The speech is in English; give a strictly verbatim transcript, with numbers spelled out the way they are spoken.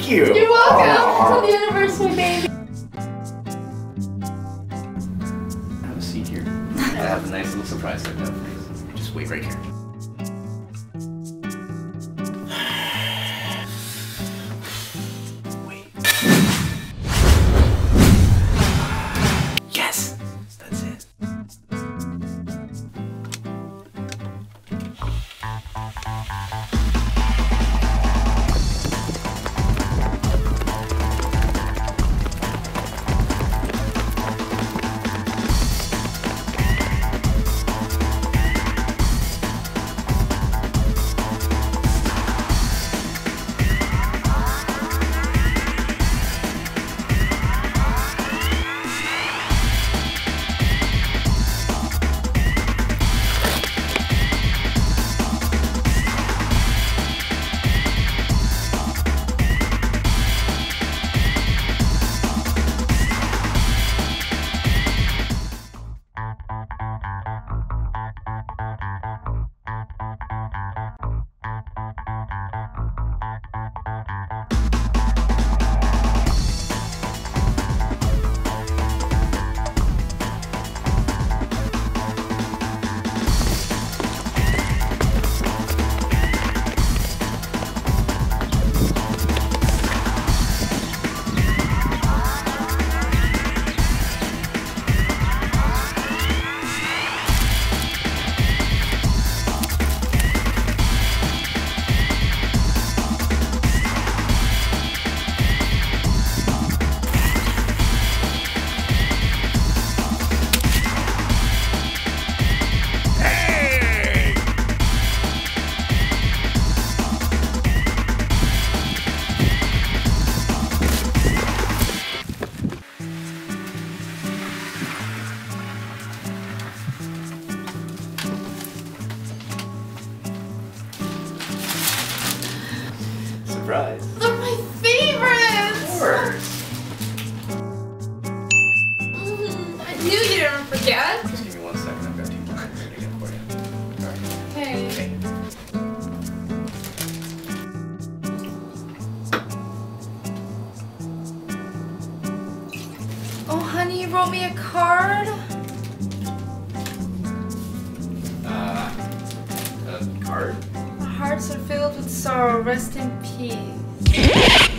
Thank you. You're welcome. Aww. Happy anniversary, baby. Have a seat here. I have a nice little surprise like that for you. Just wait right here. Wait. Yes! That's it. Surprise. They're my favorites. Of course. Mm, I knew you didn't forget. Just give me one second. I've got two plans ready to get for you. Alright. Okay. Okay. Oh, honey, you wrote me a card? Uh, a card? My hearts are filled with sorrow. Rest in peace.